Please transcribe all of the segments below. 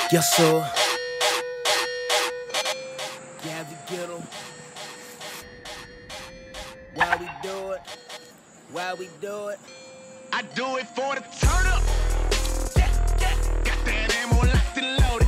Yes, sir. Yeah, we get 'em. Why we do it? Why we do it? I do it for the turn up. Got that ammo locked and loaded.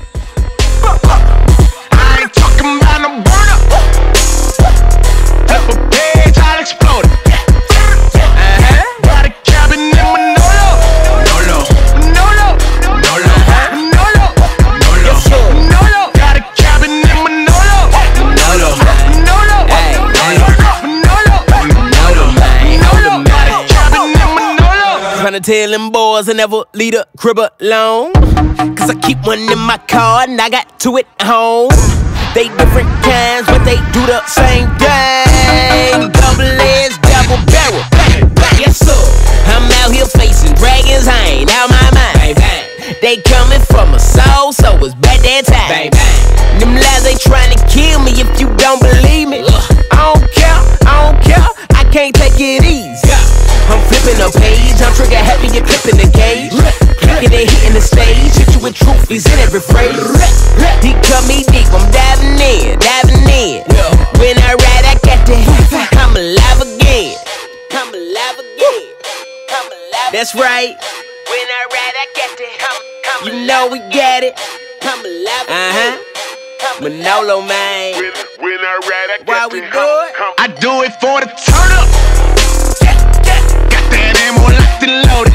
I ain't talking about no burn up. Flip a page, I'll explode it. Got a cabin in Manolo. Manolo. Manolo. Manolo. Manolo. Manolo. Got a cabin in Manolo. Manolo. Manolo. Hey, Manolo. Manolo, man. Manolo, Got a man. cabin in Manolo. Tryna tell them boys I never leave the crib alone. Cause I keep one in my car and I got two at home. They different kinds, but they do the same thing. Double edged, double barrel. Yes, sir. I'm out here facing dragons, I ain't out my mind. They coming for my soul, so it's back that time. Them lies they trying to kill me if you don't believe me. I don't care, I can't take it easy. I'm flipping a page, I'm trigger happy, you're clipping the gauge. Clicking and hitting the stage, hit you with truth, he's in every phrase. He cut me deep, I'm diving in. When I ride, I got the I'm alive again. I'm alive again. That's right. When I ride, I got the you know we got it. I'm alive again. Manolo, man. When I ride, I Why we do it? I do it for the turn up. Got that ammo locked and loaded.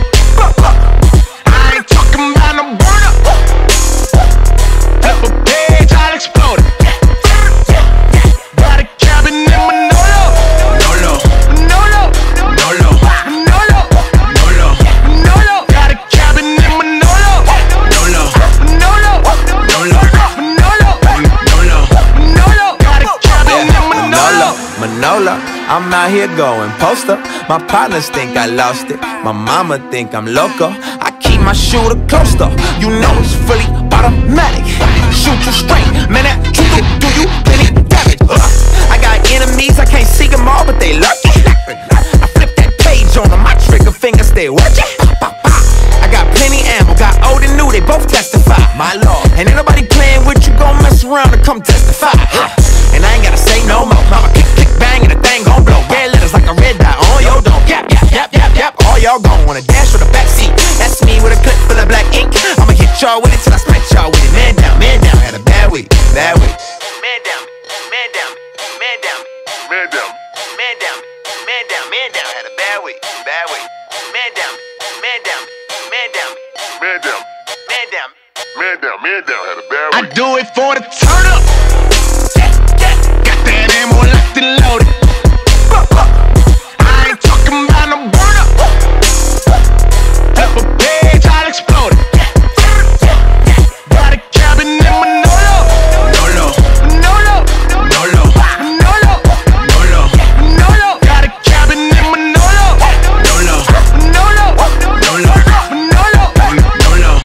I ain't talking about no burn up. Flip a page, I'll explode it. Got a cabin in Manolo. Manolo. Manolo. Manolo. Manolo. Manolo. Manolo. Got a cabin in Manolo. Manolo. Manolo. Manolo. Manolo. Manolo. Manolo. Got a cabin in Manolo. Manolo, I'm out here going poster. My partners think I lost it. My mama think I'm loco. I keep my shooter closer. You know it's fully automatic. Shoot you straight, man. That trigger do you any damage? I got enemies, I can't see them all, but they lucky. I flip that page on them, my trigger finger stay working. I got plenty ammo, got old and new, they both testify. My lord, and ain't nobody playing with you, gon' mess around and come testify. And I ain't gotta say no more. Mama click, click, bang, and the thing gon' blow. Red letters like a red dot on your dome. Yap, yap, yap, yap, yap. All y'all gon' wanna dash with the backseat. That's me with a clip full of black ink. I'ma hit y'all with it till I smack y'all with it. Man down, had a bad week, bad week. Man down, man down, man down, Man down. man down, man down, man down, had a bad week, bad week. Man down, man down, man down, Man down. man down. Man down. Man down. Had a bad week. I do it for the turn up.